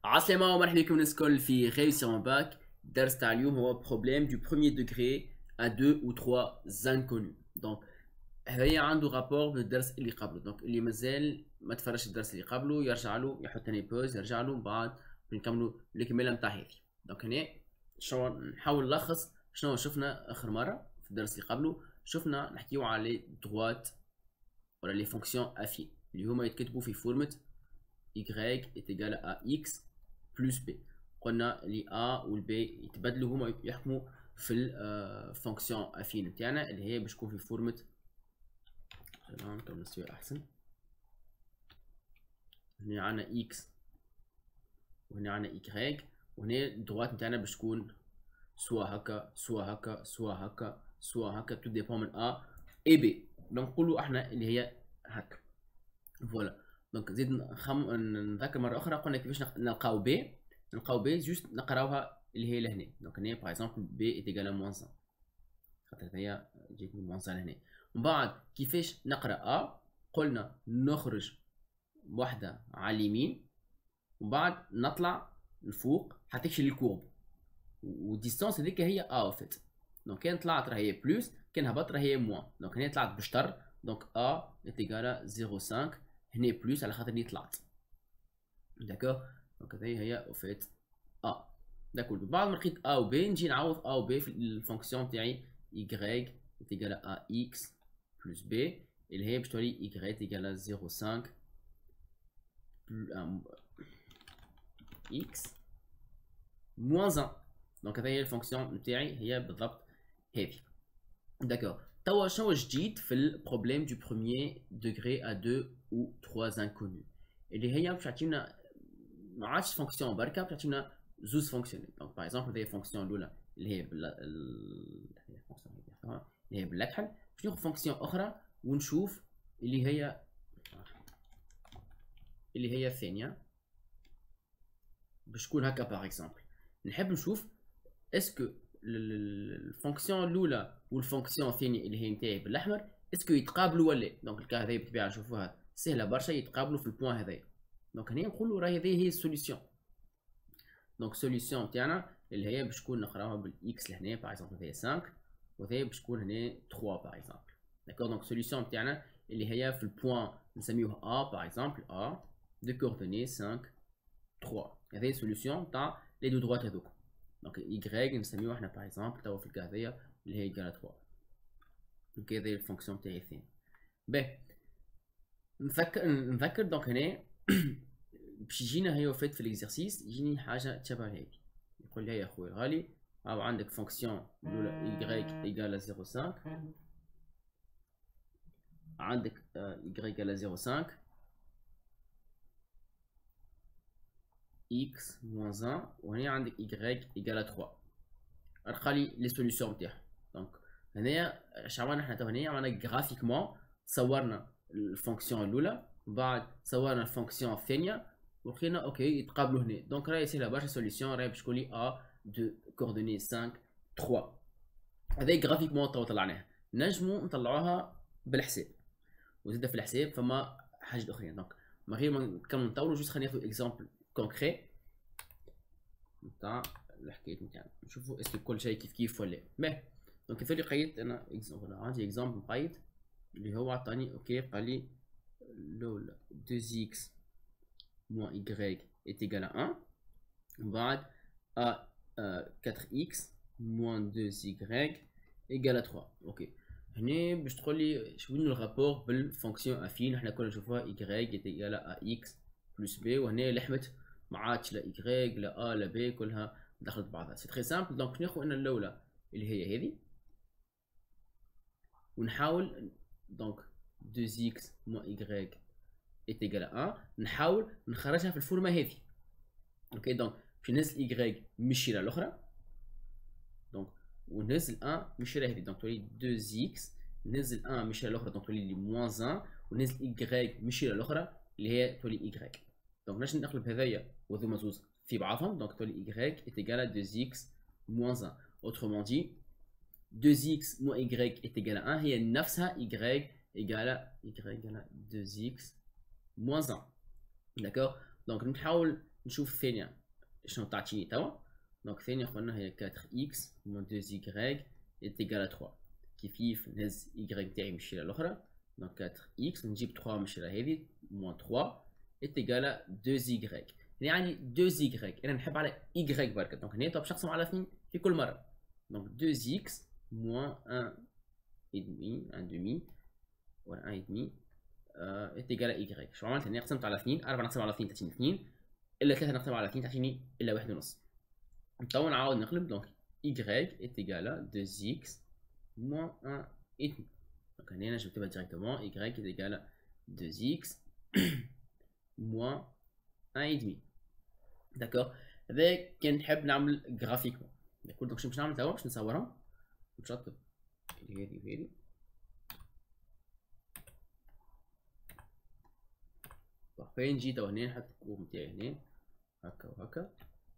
عسلامة ومرحبا بكم الناس الكل في réussir mon bac. الدرس تاع اليوم هو problème du premier degré à 2 ou 3 inconnus. donc هذايا عنده رابور بالدرس اللي قبله. donc اللي مازال ما تفرجش الدرس اللي قبله يرجع له، يحط هنا بوز يرجع له، من بعد نكملوا الكمالة نتاع هذه. donc هنا شنو نحاول نلخص شنو شفنا اخر مرة في الدرس اللي قبله. شفنا نحكيو على droite ولا لي فونكسيون افي اللي هما يتكتبوا في فورمة y est égal à x plus b. قلنا لي a و b يتبدلوا هما يحكموا في الفونكسيون افين نتاعنا اللي هي باش تكون في فورمة. نكمل نسوي احسن. هنا عندنا x وهنا عندنا y وهنا الدروات نتاعنا باش تكون سوا هكا سوا هكا سوا هكا سوا هكا، تو ديبون من a et b. دونك نقولوا احنا اللي هي هكا فوالا. دونك زيد نذكر مره اخرى قلنا كيفاش نلقاو بي. نلقاو بي جوست نقراوها اللي هي لهنا. دونك هنا باغ اكزومبل بي ايتيغال موان 100 خاطر هي جيت من موان 100 لهنا. ومن بعد كيفاش نقرا ا قلنا نخرج وحده على اليمين ومن بعد نطلع الفوق حتى تمشي للكورب، والديستانس هذيك هي ا فيت. دونك كان طلعت راهي بلس، كان هبط راهي موان. دونك هنا طلعت بشطر، دونك ا ايتيغال 0.5 هنا بلس على خاطر اللي طلعت. داكوغ. دونك هذه هي اوفيت ا. داكوغ. بعد ما لقيت ا و بي نجي نعوض ا و بي في الفونكسيون تاعي y ايتيغال ا x بلس b اللي هي باش تولي y ايتيغال 0.5 x موان 1. دونك هذه هي الفونكسيون نتاعي هي بالضبط هذه. داكوغ. توا شنو جديد في البروبليم دو بروميير دوغري ا 2 ou 3 inconnus اللي هي باش تعطينا ما عادش فونكسيون بركه، باش تعطينا زوز فونكسيون. دونك باغ اكزومبل هذه الفونكسيون الاولى اللي هي اللي هي بالاكحل، باش ناخذ فونكسيون اخرى ونشوف اللي هي الثانيه باش تكون هكا. باغ اكزومبل نحب نشوف اسكو الفونكسيون الاولى والفونكسيون الثانيه اللي هي نتاعي بالاحمر اسكو يتقابلوا ولا. دونك الكا هذه بالطبيعه نشوفوها سهله برشا، يتقابلوا في البوان هذايا. دونك هنا نقولوا راهي هذه هي السوليسيون. دونك السوليسيون تاعنا اللي هي باش تكون نقراوها بالاكس لهنا باغ اكزومبل هذه 5 وهذه باش تكون هنا 3 باغ اكزومبل. داكور. دونك السوليسيون تاعنا اللي هي في البوان نسميوها ا باغ اكزومبل ا دو كوردوني 5 3. هذه السوليسيون تاع لي دو دروات هذوك. دونك y نسميوها احنا باغ اكزومبل توا في الكا هذيا اللي هي ايكال 3. دونك هذه الفونكسيون تاعي الثانيه. باهي نذكر دونك هنا باش يجينا هي وفات في الاكزرسيس يجيني حاجه تشبه هذه. يقول لي يا خويا الغالي هاو عندك فونكسيون الاولى y ايكال 0.5 عندك y ايكال 0.5 x moins 1 وهنا عندك y ايكال 3. لقى لي لي سوليسيون نتاعها. دونك هنايا اش عملنا احنا تو هنايا عملنا جرافيكمون صورنا الفونكسيون الاولى بعد صورنا الفونكسيون الثانيه ولقينا اوكي يتقابلوا هنا. دونك راهي سهله برشا سوليسيون راهي باش تكون لي ا دو كوردوني 5 3. هذا جرافيكمون تو طلعناها. نجمو نطلعوها بالحساب وزيد في الحساب فما حاجه اخرين. دونك من غير ما نكملوا نطولوا جوست خلينا ناخذ اكزومبل كونكري نتاع الحكايه نتاعنا نشوفوا اسكو كل شيء كيف كيف ولا. باهي. دونك كيف اللي قيدت انا اكزومبل عندي اكزومبل مقيد اللي هو عطاني اوكي قال لي لول 2x moins y est égal à 1 بعد à 4x moins 2y égale à 3. اوكي هنا باش تقول لي شنو الرابور بالفونكسيون افين. احنا كنا نشوفوها y est égal à x plus b وهنا لحمت ما عادش لا y لا a لا b كلها دخلت بعضها. سي تري سامبل. دونك ناخذ انا الاولى اللي هي هذه ونحاول دونك 2x moins y est égal à 1 نحاول نخرجها في الفورمه هذه. اوكي. دونك باش ننزل y مشي للاخرى دونك وننزل 1 مشي لهذه. دونك تولي 2x ننزل 1 مشي للاخرى دونك تولي لي موان 1 وننزل y مشي للاخرى اللي هي تولي y. دونك باش نقلب هذايا وهذوما زوز في بعضهم دونك تولي y est égal à 2x moins 1. autrement dit 2x moins y est égal à 1 هي نفسها y égale 2x moins 1. D'accord. Donc نحاول نشوف الثانيه شنو تعطيني توا. دونك الثانيه قلنا هي 4x moins 2y est égal à 3. كيف نهز y تاعي من الشيله الاخرى. دونك 4x نجيب 3 من الشيله هذه moins 3 est égal à 2y. يعني 2y انا نحب على y برك. دونك هنا باش نقسم على 2 في كل مره. دونك 2x moins 1 et demi 1 demi ولا 1 et demi est égal à y. شو عملت هنا؟ قسمت على 2. 4 نقسم على 2 تعطيني 2 الا 3 نقسم على 2 تعطيني الا 1 ونص. تو نعاود نقلب. دونك y est égal à 2x moins 1 et demi. دونك هنا نكتبها ديريكتومون y est égal à 2x moins 1 et demi. داكور. هذا كان نحب نعمل جرافيكمون. داكور. دونك شنو باش نعمل توا؟ باش نصورهم نشطب هذه وهذه. فين نجي توا هنا نحط الكوب نتاعي هنا هكا وهكا،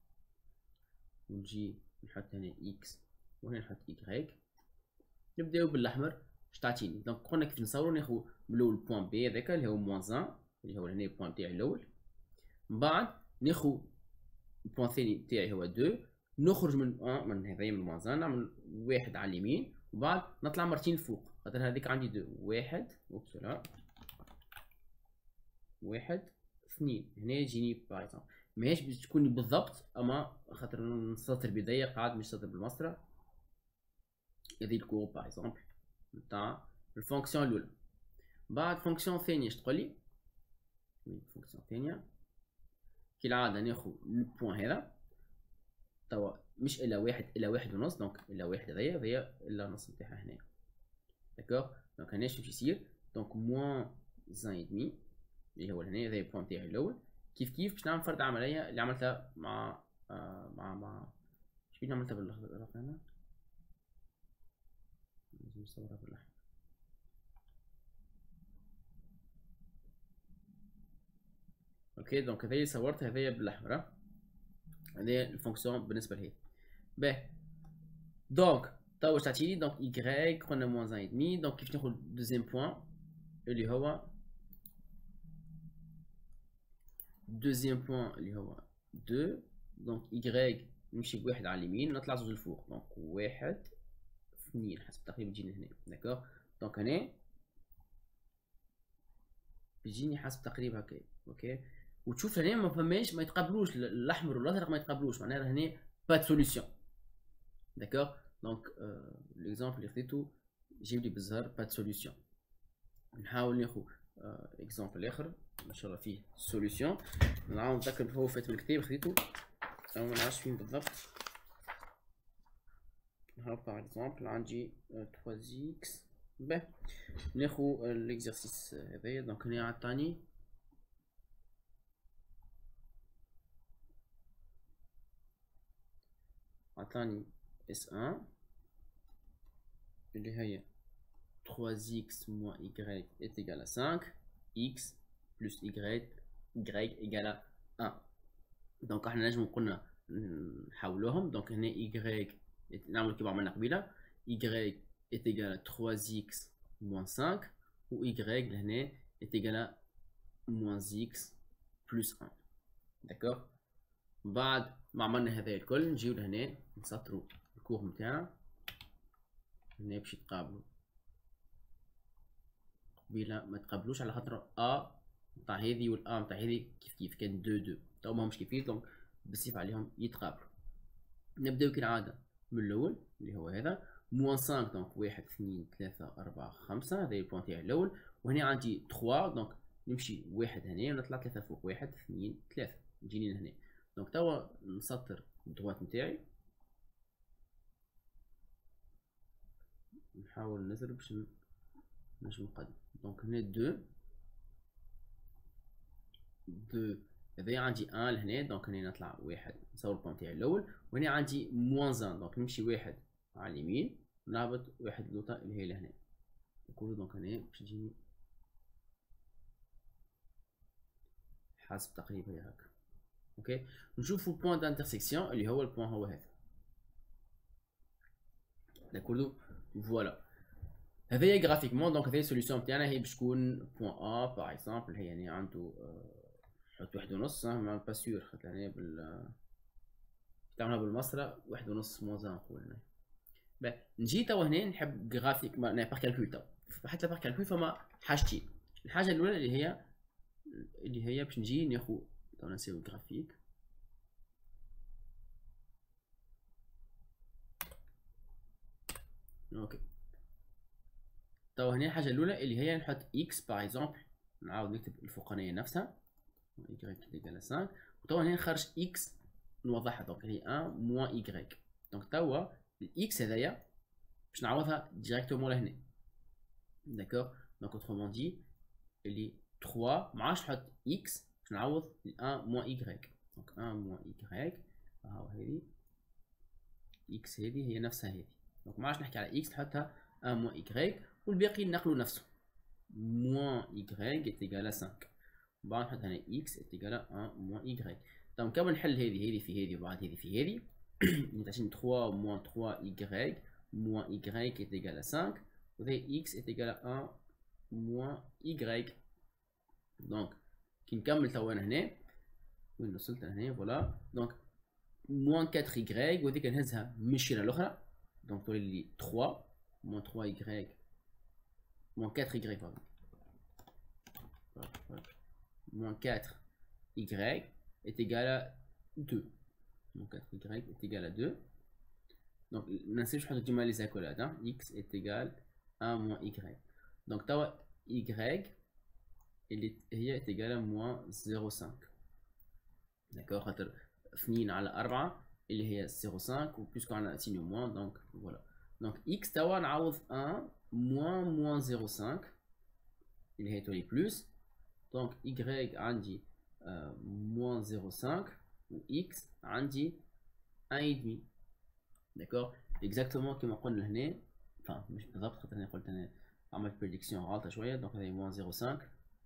ونجي نحط هنا اكس وهنا نحط y. نبداو بالاحمر. اش تعطيني؟ دونك قلنا كيف نصورو ناخذ من الاول بوان بي هذاك اللي هو موان 1 اللي هو هنا البوان تاعي الاول، من بعد ناخذ البوان الثاني تاعي هو 2، نخرج من هذايا من موان 1 نعمل واحد على اليمين وبعد نطلع مرتين الفوق خاطر هذيك عندي 2 واحد اوبسلا واحد 2 هنا يجيني باغ اكزومبل. ماهيش باش تكون بالضبط اما خاطر السطر بداية قاعد مش سطر بالمسطرة. هذه الكور باغ اكزومبل نتاع الفونكسيون الاولى. بعد فونكسيون ثانية اش تقولي؟ فونكسيون ثانية كالعادة ناخذ البوان هذا توا مش الا واحد الا واحد ونص. دونك الا واحد هذايا الا نص نتاعها هنا. داكوغ. دونك هنا شنو يصير؟ دونك موان زان اي دمي اللي هو هنا هذا البوان تاعي الاول. كيف باش نعمل فرد عملية اللي عملتها مع شنو عملتها بالاخضر هنا؟ لازم نصورها بالاحمر. اوكي. دونك هذايا صورت هذايا بالاحمر. هذه الفونكسيون بالنسبه لهي. باهي. دونك توا واش تعطيني؟ دونك y قلنا موان زان اي دمي. دونك كيف ناخذ دوزيام بوان اللي هو دوزيام بوان اللي هو 2. دونك y نمشي بواحد على اليمين نطلع زوج الفوق. دونك واحد 2 حسب تقريبا تجيني هنا. داكوغ. دونك هنا بيجيني حسب تقريب هكا. اوكي. وتشوف هنا ما فماش ما يتقابلوش الاحمر والازرق ما يتقابلوش معناها هنا با دو سوليسيون. داكوغ. دونك ليكزامبل اللي خديتو جيب لي بالزهر با دو سوليسيون. نحاول ناخذ اكزامبل اخر ان شاء الله فيه سوليسيون. نعاود نتذكر هو فات من الكتاب خديتو انا ما نعرفش فين بالضبط. ها باغ اكزامبل عندي 3x. باه ناخذ ليكزارسيس هذايا. دونك هنا عطاني S1 اللي هي 3x moins y est égal à 5 x plus y égale à 1. دونك احنا نجم قلنا نحولوهم. دونك هنا y نعمل كيما عملنا قبيله y est égal à 3x moins 5 و y لهنا est égal à moins x plus 1. داكوغ. بعد ما عملنا هذا الكل نجيو لهنا نسطرو الكور نتاعنا هنا باش يتقابلوا قبيله ما تقابلوش على خاطر ا نتاع هذه والا نتاع هذه كيف كان 2 تو ماهمش كيف. دونك بالصفه عليهم يتقابلوا. نبداو كالعاده من الاول اللي هو هذا موان 5. دونك 1 2 3 4 5 هذا البوان تاعي الاول. وهنا عندي 3 دونك نمشي واحد هنا ونطلع 3 فوق. 1 2 3 نجيني لهنا. دونك توا نسطر الدروات نتاعي نحاول نزرب باش نجم نقدم. دونك هنا 2 هذايا عندي 1 لهنا. دونك هنا نطلع واحد نصور البوان تاعي الاول. وهنا عندي موان 1 دونك نمشي واحد على اليمين نهبط واحد اللوطه اللي هي لهنا. دونك هنا باش تجيني حسب تقريبا هكا. اوكي. نشوفوا بوان دانترسيكسيون اللي هو البوان هو هذا. داكوردو. فوالا هذايا جرافيكمون. دونك هذايا السوليسيون تاعنا هي باش تكون بوان ا باغ اكزومبل هي يعني عنده نحط 1.5 ما با سور خاطر هنا تعملها بالمسطرة 1.5 موان 1 نقول هنا. باهي نجي توا هنا نحب جرافيك بار كالكول. توا حتى بار كالكول فما حاجتين. الحاجة الأولى اللي هي باش نجي ناخو توا نسيو جرافيك. اوكي توا هنا الحاجة الأولى اللي هي نحط إكس باغ إكزومبل، نعاود نكتب الفوقانية نفسها y égale 5 وتوا هنا نخرج إكس نوضحها دونك هي 1 موان إيكغيك. دونك توا الإكس هذايا باش نعوضها ديريكتومون لهنا داكوغ. دونك أوترومون دي اللي 3 معادش نحط إكس باش نعوض 1 موان إيكغيك. دونك 1 موان إيكغيك هاو هذي إكس هذي هي نفسها هذي. دونك معادش نحكي على إكس نحطها 1 موان إيكغيك والباقي نقلو نفسه موان إيكغيك est égal à 5. بعد نحط هنا x est égal à 1 moins y. دونك كما نحل هذه في هذه وبعد هذه في هذه نتعطيني 3 moins 3y moins y est égal à 5 وهذه x est égal à 1 moins y. دونك كي نكمل توا هنا وين وصلت هنا فوالا. دونك moins 4y وهذيك نهزها من الشيره الاخرى دونك تولي لي 3 moins 3y moins 4y pardon moins 4y est égal à 2. Donc 4y est égal à 2. Donc, je vais faire les accolades. Hein. X est égal à 1 moins y. Donc, y est égal à moins 0,5. D'accord. Fini à la 4 اللي هي 0,5 وبلس qu'on a signe moins. Donc, voilà. Donc, x توا نعوض 1 moins 0,5 اللي هي تولي plus. Donc y عندي moins 0,5 و x عندي 1,5. داكوغ اكزاكتومون كيما قلنا هنا، enfin مش بالضبط خاطر انا قلت انا عملت بريديكسيون غلطه شويه. دونك هذه moins 0,5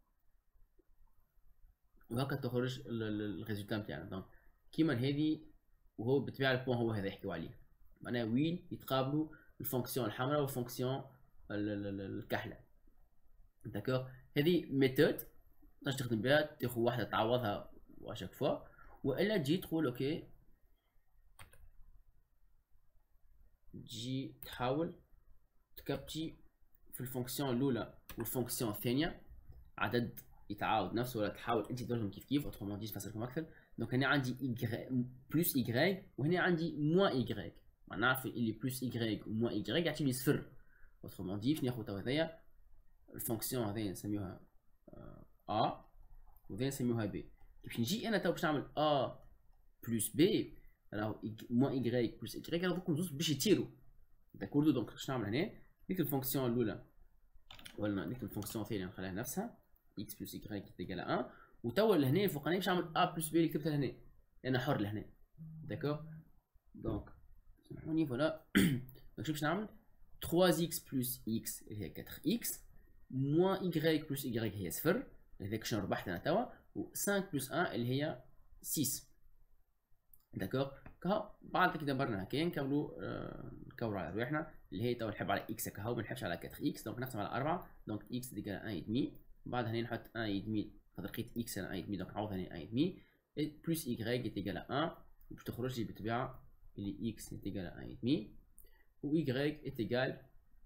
وهكا تخرج الريزولتا نتاعنا. دونك كيما هذه وهو بالطبيعه البوان هو هذا يحكيو عليه معناها وين يتقابلوا الفونكسيون الحمراء والفونكسيون الكحله. داكوغ هذه ميثود تقدر تخدم بها تاخذ واحده تعوضها واشاك فوا، والا تجي تقول اوكي تجي تحاول تكابتي في الفونكسيون الاولى والفونكسيون الثانيه عدد يتعاود نفسه، ولا تحاول انت تديرهم كيف كيف اوترومون دي تفسركم اكثر. دونك هنا عندي بلس ايكغيك وهنا عندي موان ايكغيك، معناها اللي بلس ايكغيك وموان ايكغيك يعطي لي صفر. اوترومون دي باش ناخذ هذايا الفونكسيون هذايا نسميوها A وذي نسميوها B. باش نجي انا تو باش نعمل A بلس B راهو موان Y بلس Y راهو دوك زوج باش يطيروا داكوردو. دونك باش نعمل هنا نكتب الفونكسيون الاولى ولا نكتب الفونكسيون الثانيه نخليها نفسها X بلس Y تيجال 1 وتوا لهنا فوقاني باش نعمل A بلس B اللي كتبتها لهنا انا حر لهنا داكور. دونك سامحوني فوالا. دونك باش نعمل 3x بلس x اللي هي 4x موان y بلس y هي صفر هذاك شنو ربحت انا توا، و 5 بلس 1 اللي هي 6 داكوغ. كهو بعد كي دبرنا هكايا نكملوا نكوروا على رواحنا اللي هي توا نحب على x كهو ما نحبش على 4x. دونك نقسم على 4 دونك x ديجال 1,5 بعد هنا نحط 1,5 خاطر لقيت x انا 1,5 دونك نعوض هنا 1,5 بلس y ديجال 1 باش تخرج لي بالطبيعه اللي x ديجال 1,5 و y ديجال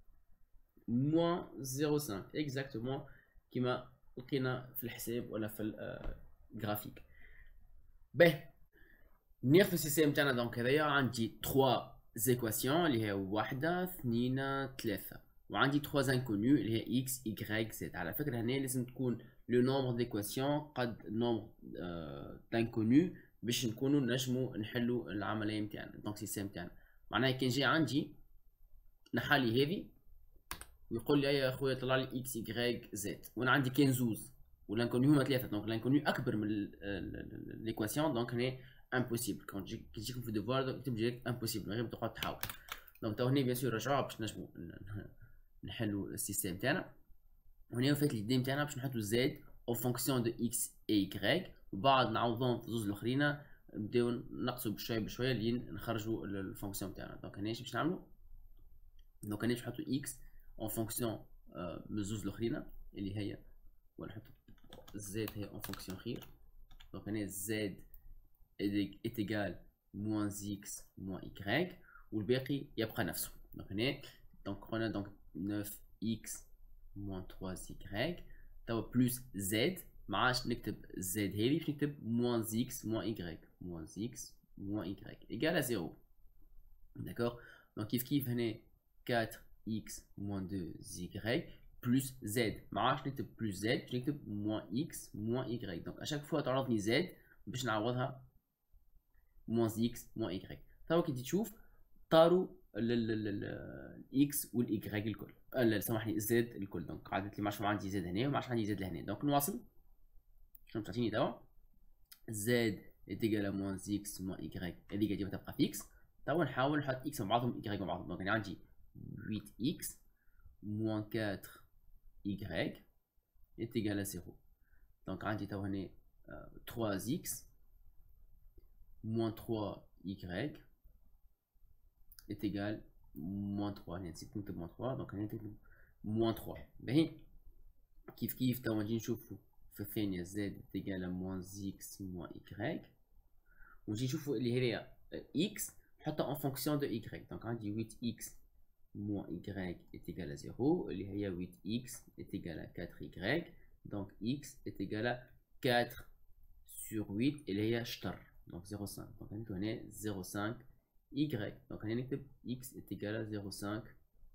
moins 0,5 exactement كما لقينا في الحساب ولا في الجرافيك. باهي ناخذ السيستم تاعنا. دونك هذايا عندي 3 زيكواسيون اللي هي 1 2 3 وعندي 3 انكونيو اللي هي x y z. على فكره هنا لازم تكون لو نومبر ديكواسيون قد نومبر دانكونيو باش نكونوا نجموا نحلوا العمليه نتاعنا. دونك السيستم تاعنا معناها كان جاي عندي نحالي هذه ويقول لي يا اخويا طلع لي اكس واي زد وانا عندي كاين زوز والانكونيو هما ثلاثه. دونك الانكونيو اكبر من ليكواسيون دونك هنا امبوسيبل. كون تجيكم في الديفوار اكتب ديريكت امبوسيبل من غير ما تقعد تحاول. دونك تو هنا بيان سور رجعوها باش نجمو نحلو السيستم تاعنا. وهنا فات لي الديم تاعنا باش نحطو زد او فونكسيون دو اكس اي واي وبعد نعوضهم في زوز الاخرين نبداو نقصوا بشويه بشويه لين نخرجوا الفونكسيون تاعنا. دونك هنا باش نعملو دونك هنا باش نحطو اكس en fonction من زوز الاخرين اللي هي ونحط زد هي en fonction خير Donc هنا z est égal moins x moins y والباقي يبقى نفسه. donc هنا donc on a donc 9x moins 3y توا بلس z ما عادش نكتب z هذي باش نكتب moins x moins y moins x moins y égal à 0. d'accord. donc كيف هنا 4x moins 2y plus z ما عادش نكتب plus z باش نكتب moins x moins y. donc à chaque fois تعرضني z باش نعوضها moins x moins y. توا كي تشوف طاروا الاكس والاي الكل سامحني زد الكل. دونك عادت لي ما عادش عندي زد هنا وما عادش عندي زد لهنا. دونك نواصل شنو تعطيني توا زد ايتيغال موان اكس موان اي هذيك ديما تبقى فيكس. توا نحاول نحط اكس مع بعضهم اي مع بعضهم. دونك انا عندي 8 اكس موان 4 اي ايتيغال 0. دونك عندي توا هنا 3 اكس موان 3 y est égal moins 3. يعني نسيت نكتب moins 3 دونك هنا نكتب moins 3. باهي كيف توا نجي نشوفو في الثانية z est égal à moins x moins y ونجي نشوفو اللي هي x نحطها en fonction de y. دونك عندي 8x moins y est égal à 0 اللي هي 8x est égal à 4y. donc x est égal à 4 sur 8 اللي هي شطر. donc 0,5. donc هنا 0,5 y. donc هنا نكتب x est égal à 0,5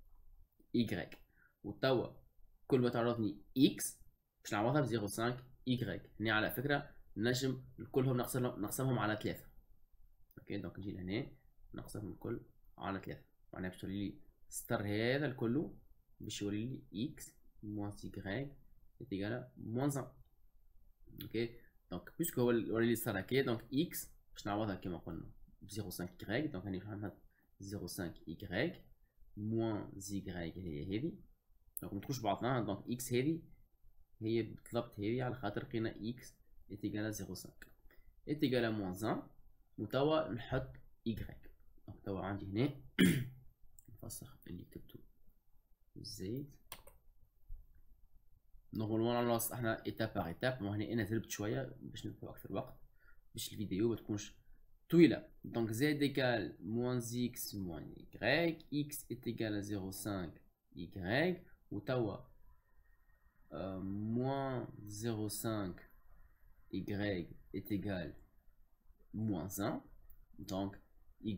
y. وتوا كل ما تعرضني x باش نعوضها ب 0,5 y. هنا على فكرة نجم كلهم نقسمهم على 3. اوكي دونك نجي لهنا نقسمهم الكل على 3 معناها باش تولي لي ستر هذا الكل باش يولي لي x moins y est égal à moins 1. اوكي دونك بيسكو هو ولي لي ستر هكايا. دونك x باش نعوضها كما قلنا 0,5 y. دونك هاني نحط 0,5 y moins y هي هذي. دونك متدخلوش بعضنا. دونك x هذي هي بالضبط هذي على خاطر لقينا x est égal à 0,5 est égal à moins 1 وتوا نحط y. دونك توا عندي هنا نفسخ اللي كتبته زيد. نورمالمون نلاصق احنا ايتاب باغ ايتاب. وهنا انا زربت شويه باش نبقى اكثر وقت باش الفيديو ما تكونش طويله. دونك z égale moins x moins y x est égal à 0,5 y وتوا moins 0,5 y est égal moins 1. donc y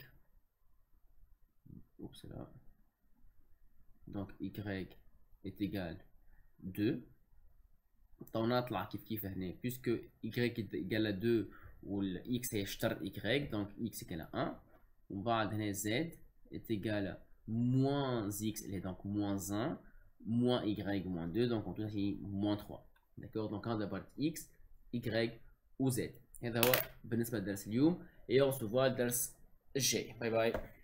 oups là donc y est égal 2. طو نطلع كيف هنا puisque y égale à 2 وال x هي شطر y. donc x égale à 1 ومن بعد هنا z est égal à moins x اللي هي donc moins 1 moins y moins 2. donc on trouve ici moins 3. d'accord. donc هذا بارت x y و z. هذا هو بالنسبة لدرس اليوم et on se voit الدرس الجاي. باي باي.